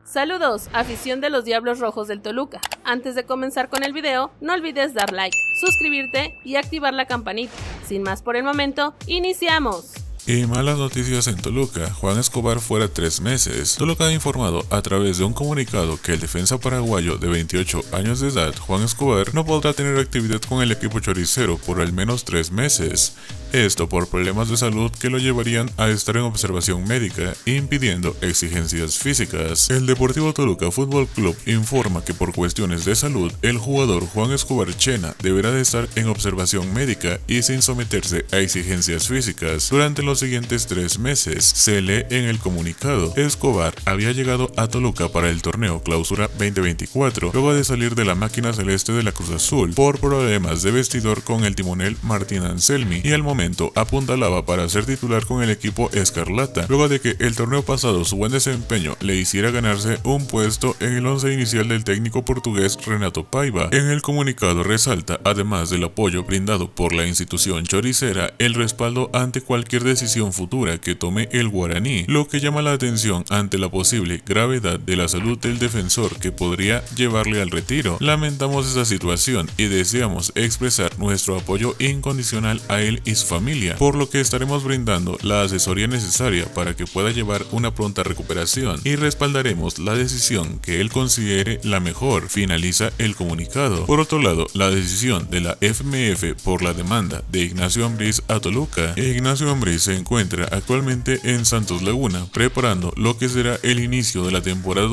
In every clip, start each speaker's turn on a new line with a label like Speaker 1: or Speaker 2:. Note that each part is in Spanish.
Speaker 1: Saludos, afición de los Diablos Rojos del Toluca. Antes de comenzar con el video, no olvides dar like, suscribirte y activar la campanita. Sin más por el momento, ¡iniciamos!
Speaker 2: Y malas noticias en Toluca, Juan Escobar fuera 3 meses. Toluca ha informado a través de un comunicado que el defensa paraguayo de 28 años de edad, Juan Escobar, no podrá tener actividad con el equipo choricero por al menos 3 meses. Esto por problemas de salud que lo llevarían a estar en observación médica, impidiendo exigencias físicas. El Deportivo Toluca Fútbol Club informa que por cuestiones de salud, el jugador Juan Escobar Chena deberá de estar en observación médica y sin someterse a exigencias físicas durante los siguientes 3 meses. Se lee en el comunicado: Escobar había llegado a Toluca para el torneo Clausura 2024, luego de salir de la máquina celeste de la Cruz Azul por problemas de vestidor con el timonel Martín Anselmi, y al momento apuntalaba para ser titular con el equipo escarlata, luego de que el torneo pasado su buen desempeño le hiciera ganarse un puesto en el once inicial del técnico portugués Renato Paiva. En el comunicado resalta, además del apoyo brindado por la institución choricera, el respaldo ante cualquier decisión futura que tome el guaraní, lo que llama la atención ante la posible gravedad de la salud del defensor que podría llevarle al retiro. Lamentamos esa situación y deseamos expresar nuestro apoyo incondicional a él y su familia, por lo que estaremos brindando la asesoría necesaria para que pueda llevar una pronta recuperación y respaldaremos la decisión que él considere la mejor, finaliza el comunicado. Por otro lado, la decisión de la FMF por la demanda de Ignacio Ambriz a Toluca. Ignacio Ambriz se encuentra actualmente en Santos Laguna, preparando lo que será el inicio de la temporada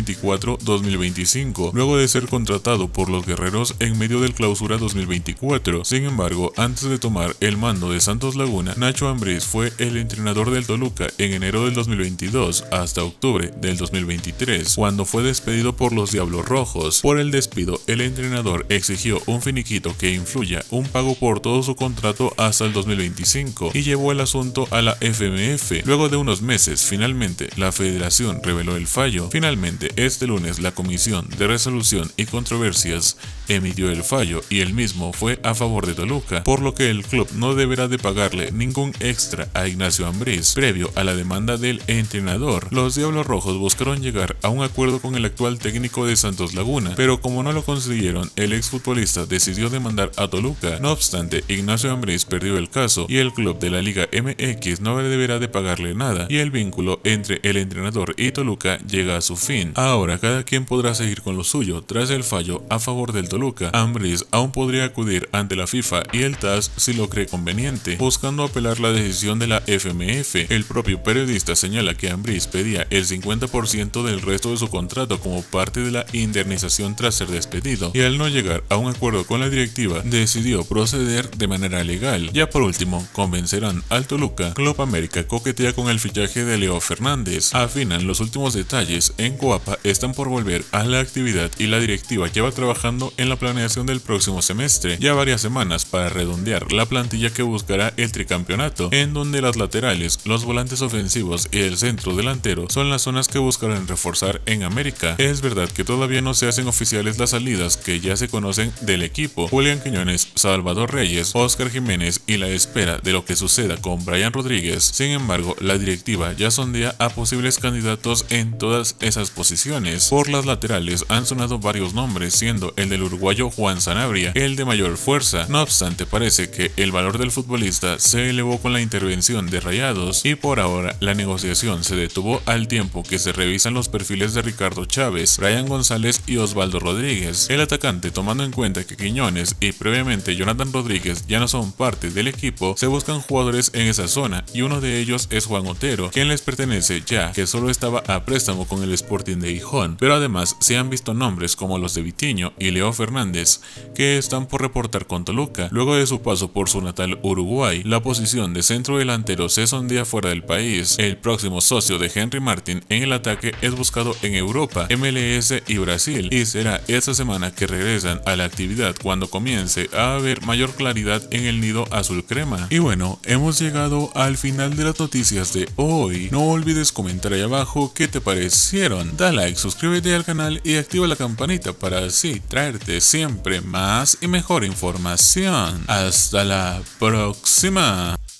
Speaker 2: 2024-2025, luego de ser contratado por los guerreros en medio del Clausura 2024. Sin embargo, antes de tomar el mando de Santos Laguna, Nacho Ambriz fue el entrenador del Toluca en enero del 2022 hasta octubre del 2023, cuando fue despedido por los Diablos Rojos. Por el despido, el entrenador exigió un finiquito que influya un pago por todo su contrato hasta el 2025 y llevó el asunto a la FMF. Luego de unos meses, finalmente la federación reveló el fallo. Finalmente, este lunes la Comisión de Resolución y Controversias emitió el fallo y el mismo fue a favor de Toluca, por lo que el club no deberá de pagarle ningún extra a Ignacio Ambriz. Previo a la demanda del entrenador, los Diablos Rojos buscaron llegar a un acuerdo con el actual técnico de Santos Laguna, pero como no lo consiguieron, el exfutbolista decidió demandar a Toluca. No obstante, Ignacio Ambriz perdió el caso y el club de la Liga MX no deberá de pagarle nada, y el vínculo entre el entrenador y Toluca llega a su fin. Ahora cada quien podrá seguir con lo suyo. Tras el fallo a favor del Toluca, Ambriz aún podría acudir ante la FIFA y el TAS si lo cree conveniente, buscando apelar la decisión de la FMF. El propio periodista señala que Ambriz pedía el 50% del resto de su contrato como parte de la indemnización tras ser despedido, y al no llegar a un acuerdo con la directiva, decidió proceder de manera legal. Ya por último, convencerán al Toluca. Club América coquetea con el fichaje de Leo Fernández. Afinan los últimos detalles. En Coapa están por volver a la actividad y la directiva lleva trabajando en la planeación del próximo semestre ya varias semanas para redondear la plantilla que buscará el tricampeonato, en donde las laterales, los volantes ofensivos y el centro delantero son las zonas que buscarán reforzar en América. Es verdad que todavía no se hacen oficiales las salidas que ya se conocen del equipo: Julián Quiñones, Salvador Reyes, Oscar Jiménez y la espera de lo que suceda con Brian Rodríguez. Sin embargo, la directiva ya sondea a posibles candidatos en todas esas posiciones. Por las laterales han sonado varios nombres, siendo el del uruguayo Juan Sanabria el de mayor fuerza. No obstante, parece que el valor del futbolista se elevó con la intervención de Rayados y por ahora la negociación se detuvo al tiempo que se revisan los perfiles de Ricardo Chávez, Brian González y Osvaldo Rodríguez. El atacante, tomando en cuenta que Quiñones y previamente Jonathan Rodríguez ya no son parte del equipo, se buscan jugadores en esa zona, y uno de ellos es Juan Otero, quien les pertenece ya que solo estaba a préstamo con el Sporting de Gijón. Pero además se han visto nombres como los de Vitinho y Leo Fernández, que están por reportar con Toluca. Luego de su paso por su natal Uruguay, la posición de centro delantero se sondea fuera del país. El próximo socio de Henry Martin en el ataque es buscado en Europa, MLS y Brasil, y será esta semana que regresan a la actividad cuando comience a haber mayor claridad en el nido azul crema. Y bueno, hemos llegado al final de las noticias de hoy. No olvides comentar ahí abajo qué te parecieron. Da like, suscríbete al canal y activa la campanita para así traerte siempre más y mejor información. Hasta la próxima.